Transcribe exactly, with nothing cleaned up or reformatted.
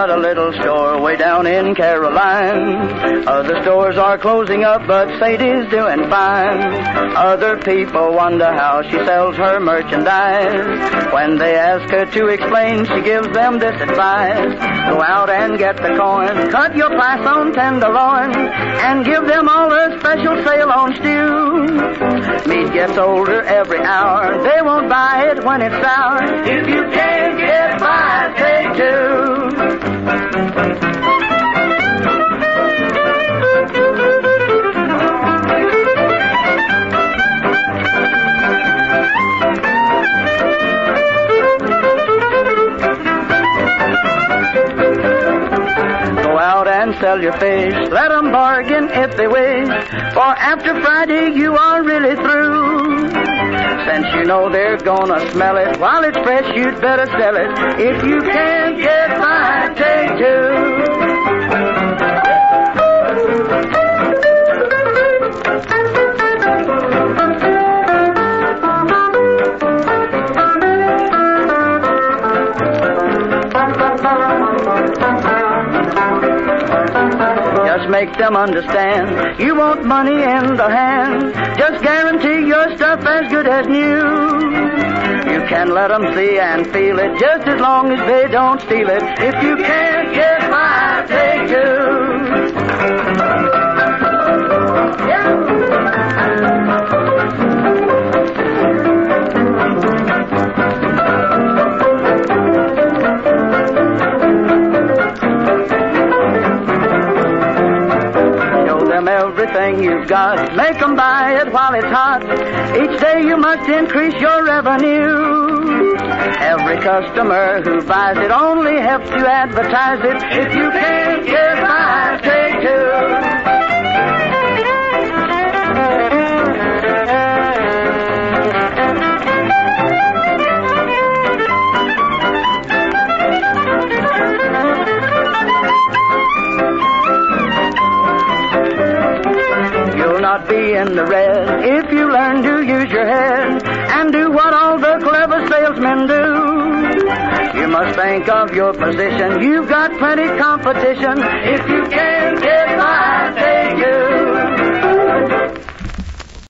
got a little store way down in Caroline. Other stores are closing up, but Sadie's doing fine. Other people wonder how she sells her merchandise. When they ask her to explain, she gives them this advice. Go out and get the coin, cut your price on tenderloin, and give them all a special sale on stew. Meat gets older every hour, they won't buy it when it's sour. If you can't get by, take two. And sell your fish, let 'em bargain if they wish, for after Friday you are really through. Since you know they're gonna smell it while it's fresh, you'd better sell it. If you can't get by, take two. Make them understand you want money in the hand. Just guarantee your stuff as good as new. You can let them see and feel it just as long as they don't steal it. If you can't get by, take two. Yeah. Everything you've got, make 'em buy it while it's hot. Each day you must increase your revenue. Every customer who buys it only helps you advertise it. If you can't get by, take two. Not be in the red if you learn to use your head and do what all the clever salesmen do. You must think of your position, you've got plenty competition. If you can't get by, take two.